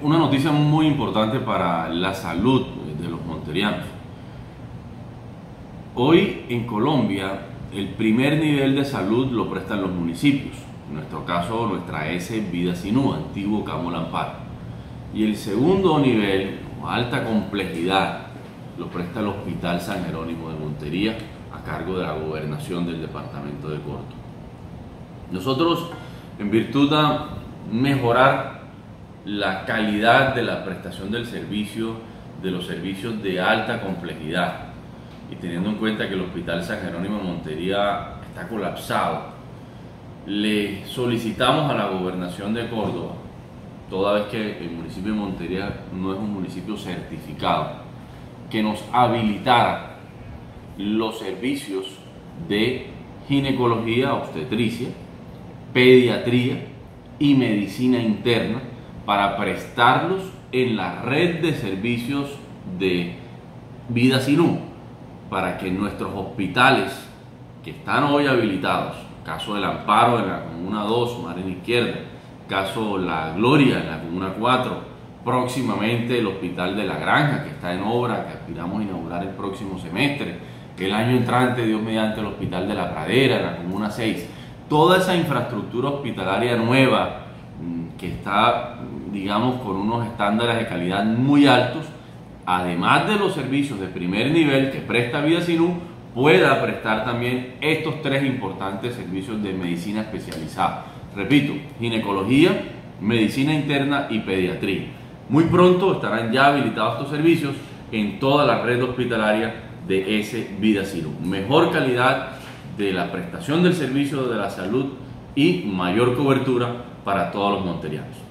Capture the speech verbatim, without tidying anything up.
una noticia muy importante para la salud de los monterianos. Hoy en Colombia el primer nivel de salud lo prestan los municipios, en nuestro caso nuestra E S Vida Sinú, antiguo Camo Lamparo. Y el segundo nivel, alta complejidad, lo presta el Hospital San Jerónimo de Montería, a cargo de la gobernación del departamento de Córdoba. Nosotros, en virtud de mejorar la calidad de la prestación del servicio, de los servicios de alta complejidad, y teniendo en cuenta que el Hospital San Jerónimo de Montería está colapsado, le solicitamos a la gobernación de Córdoba, toda vez que el municipio de Montería no es un municipio certificado, que nos habilitara los servicios de ginecología, obstetricia, pediatría y medicina interna para prestarlos en la red de servicios de Vida Sinú, para que nuestros hospitales que están hoy habilitados, caso del Amparo en la Comuna dos, margen izquierda, caso La Gloria en la Comuna cuatro, próximamente el Hospital de la Granja, que está en obra, que aspiramos a inaugurar el próximo semestre, el año entrante, Dios mediante, el Hospital de la Pradera en la Comuna seis, toda esa infraestructura hospitalaria nueva que está, digamos, con unos estándares de calidad muy altos, además de los servicios de primer nivel que presta Vida Sinú, pueda prestar también estos tres importantes servicios de medicina especializada. Repito, ginecología, medicina interna y pediatría. Muy pronto estarán ya habilitados estos servicios en toda la red hospitalaria de E S Vida Sinú. Mejor calidad de la prestación del servicio de la salud y mayor cobertura para todos los monterianos.